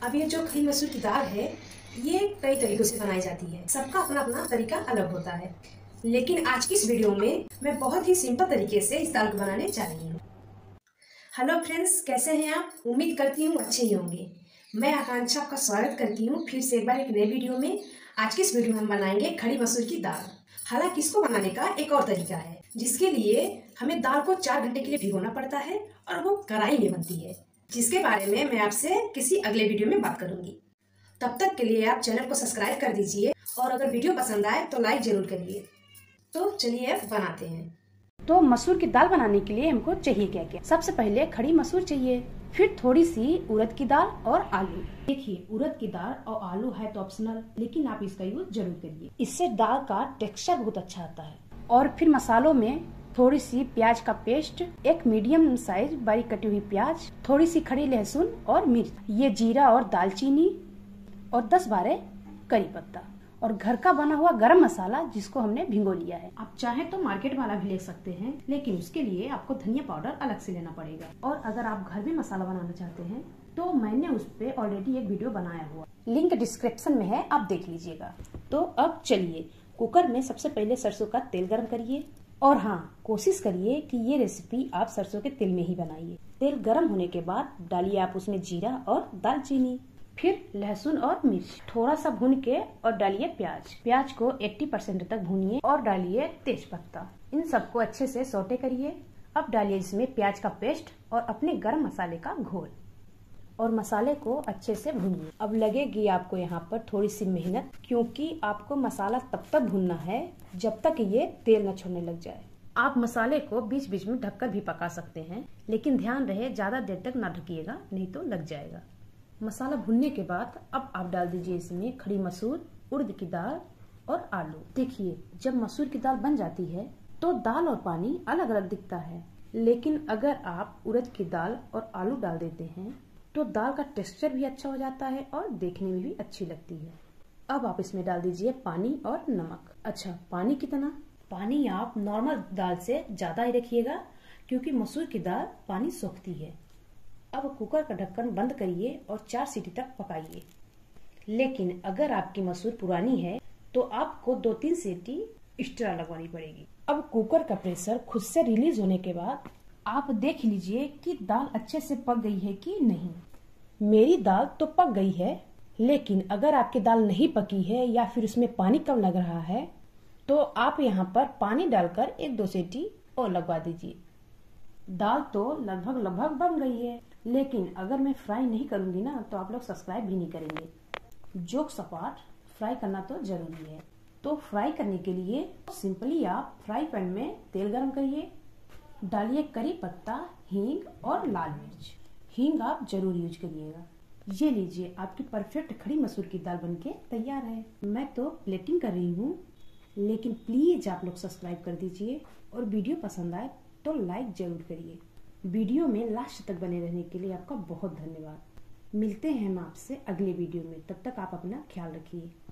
अब ये जो खड़ी मसूर की दाल है ये कई तरीकों से बनाई जाती है, सबका अपना अपना तरीका अलग होता है। लेकिन आज की इस वीडियो में मैं बहुत ही सिंपल तरीके से इस दाल को बनाने जा रही हूँ। हेलो फ्रेंड्स, कैसे हैं आप? उम्मीद करती हूँ अच्छे ही होंगे। मैं आकांक्षा आपका स्वागत करती हूँ फिर से एक बार एक नए वीडियो में। आज की इस वीडियो में हम बनाएंगे खड़ी मसूर की दाल। हालांकि इसको बनाने का एक और तरीका है, जिसके लिए हमें दाल को 4 घंटे के लिए भिगोना पड़ता है और वो कढ़ाई में बनती है, जिसके बारे में मैं आपसे किसी अगले वीडियो में बात करूंगी। तब तक के लिए आप चैनल को सब्सक्राइब कर दीजिए और अगर वीडियो पसंद आए तो लाइक जरूर करिए। तो चलिए अब बनाते हैं। तो मसूर की दाल बनाने के लिए हमको चाहिए क्या क्या? सबसे पहले खड़ी मसूर चाहिए, फिर थोड़ी सी उड़द की दाल और आलू। देखिए, उड़द की दाल और आलू है तो ऑप्शनल, लेकिन आप इसका यूज जरूर करिए, इससे दाल का टेक्सचर बहुत अच्छा आता है। और फिर मसालों में थोड़ी सी प्याज का पेस्ट, एक मीडियम साइज बारीक कटी हुई प्याज, थोड़ी सी खड़ी लहसुन और मिर्च, ये जीरा और दालचीनी और 10-12 करी पत्ता और घर का बना हुआ गरम मसाला जिसको हमने भिगो लिया है। आप चाहें तो मार्केट वाला भी ले सकते हैं, लेकिन उसके लिए आपको धनिया पाउडर अलग से लेना पड़ेगा। और अगर आप घर में मसाला बनाना चाहते हैं तो मैंने उस पे ऑलरेडी एक वीडियो बनाया हुआ, लिंक डिस्क्रिप्शन में है, आप देख लीजिएगा। तो अब चलिए, कुकर में सबसे पहले सरसों का तेल गर्म करिए। और हाँ, कोशिश करिए कि ये रेसिपी आप सरसों के तेल में ही बनाइए। तेल गर्म होने के बाद डालिए आप उसमें जीरा और दालचीनी, फिर लहसुन और मिर्च थोड़ा सा भून के और डालिए प्याज। प्याज को 80% तक भूनिए और डालिए तेज पत्ता। इन सबको अच्छे से सौटे करिए। अब डालिए इसमें प्याज का पेस्ट और अपने गरम मसाले का घोल और मसाले को अच्छे से भूनिए। अब लगेगी आपको यहाँ पर थोड़ी सी मेहनत, क्योंकि आपको मसाला तब तक भूनना है जब तक ये तेल न छोड़ने लग जाए। आप मसाले को बीच बीच में ढककर भी पका सकते हैं, लेकिन ध्यान रहे ज्यादा देर तक ना ढकिएगा, नहीं तो लग जाएगा। मसाला भुनने के बाद अब आप डाल दीजिए इसमें खड़ी मसूर, उड़द की दाल और आलू। देखिए, जब मसूर की दाल बन जाती है तो दाल और पानी अलग अलग दिखता है, लेकिन अगर आप उड़द की दाल और आलू डाल देते हैं तो दाल का टेक्सचर भी अच्छा हो जाता है और देखने में भी अच्छी लगती है। अब आप इसमें डाल दीजिए पानी और नमक। अच्छा, पानी कितना? पानी आप नॉर्मल दाल से ज्यादा ही रखिएगा, क्योंकि मसूर की दाल पानी सोखती है। अब कुकर का ढक्कन बंद करिए और 4 सीटी तक पकाइए। लेकिन अगर आपकी मसूर पुरानी है तो आपको 2-3 सीटी एक्स्ट्रा लगवानी पड़ेगी। अब कुकर का प्रेशर खुद से रिलीज होने के बाद आप देख लीजिए कि दाल अच्छे से पक गई है कि नहीं। मेरी दाल तो पक गई है, लेकिन अगर आपकी दाल नहीं पकी है या फिर उसमें पानी कम लग रहा है तो आप यहाँ पर पानी डालकर 1-2 सीटी और लगवा दीजिए। दाल तो लगभग बन गई है, लेकिन अगर मैं फ्राई नहीं करूंगी ना तो आप लोग सब्सक्राइब भी नहीं करेंगे। जोक्स अपार्ट, फ्राई करना तो जरूरी है। तो फ्राई करने के लिए सिंपली आप फ्राई पैन में तेल गरम करिए, डालिए करी पत्ता, हींग और लाल मिर्च। हींग आप जरूर यूज करिएगा। ये लीजिए, आपकी परफेक्ट खड़ी मसूर की दाल बनके तैयार है। मैं तो प्लेटिंग कर रही हूँ, लेकिन प्लीज आप लोग सब्सक्राइब कर दीजिए और वीडियो पसंद आए तो लाइक जरूर करिए। वीडियो में लास्ट तक बने रहने के लिए आपका बहुत धन्यवाद। मिलते हैं हम आपसे अगले वीडियो में, तब तक आप अपना ख्याल रखिए।